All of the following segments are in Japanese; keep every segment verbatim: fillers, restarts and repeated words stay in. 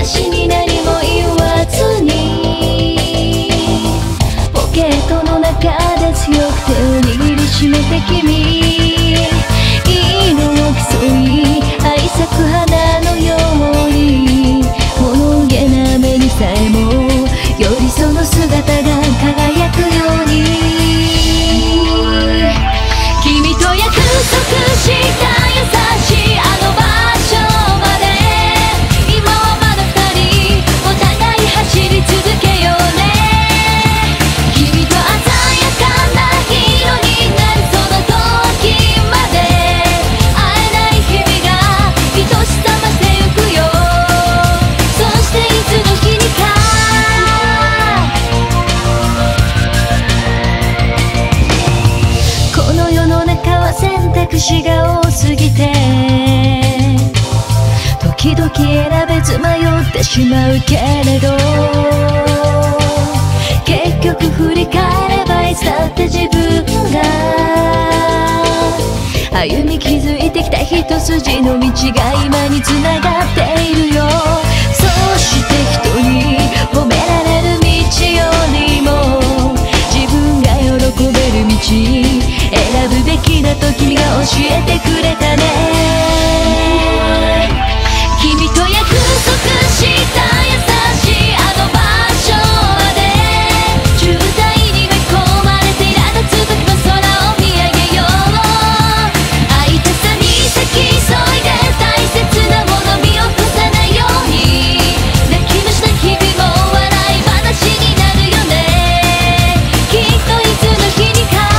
私に何も言わずにポケットの中で強く手を握りしめて君いいのを競い愛咲く花のように物憂げな目にさえもよりその姿が輝くように君と約束した優しいあの場所まで今はまだ二人お互い走り続けようね君と鮮やかな色になるその時まで会えない日々が愛しさ増してゆくよそしていつの日にかこの世の中は選択肢が多すぎて時々選べず迷ってしまうけれど結局振り返ればいつだって自分が歩み築いてきた一筋の道が今につながっているよそして人に褒められる道よりも自分が喜べる道選ぶべきだと君が教えてくれたね君と約束した優しいあの場所まで渋滞に囲まれて苛立つ時の空を見上げよう会いたさに先急いで大切なもの見落とさないように泣き虫な日々も笑い話になるよねきっといつの日にか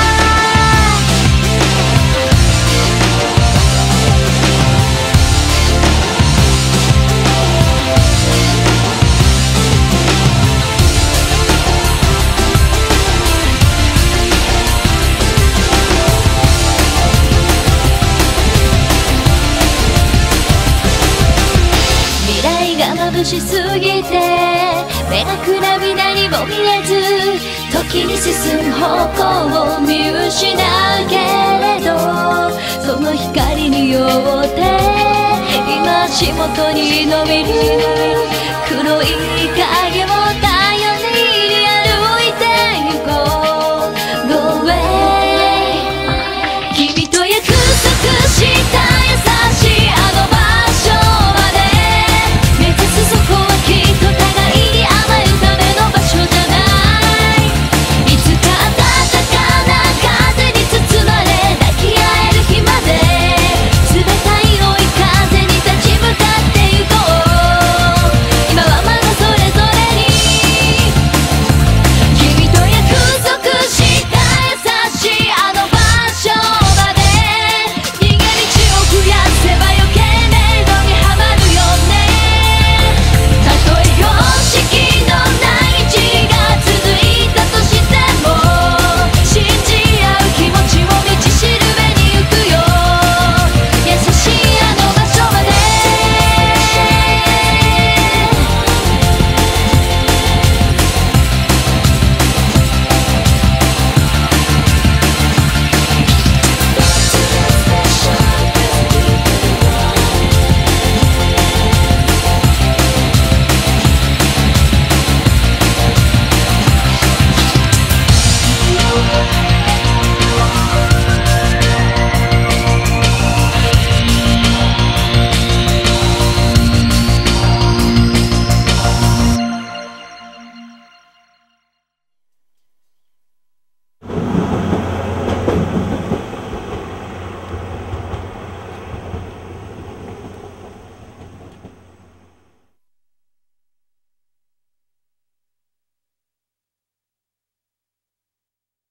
眩しすぎて目がくらみ何も見えず時に進む方向を見失うけれどその光によって今足元に伸びる黒い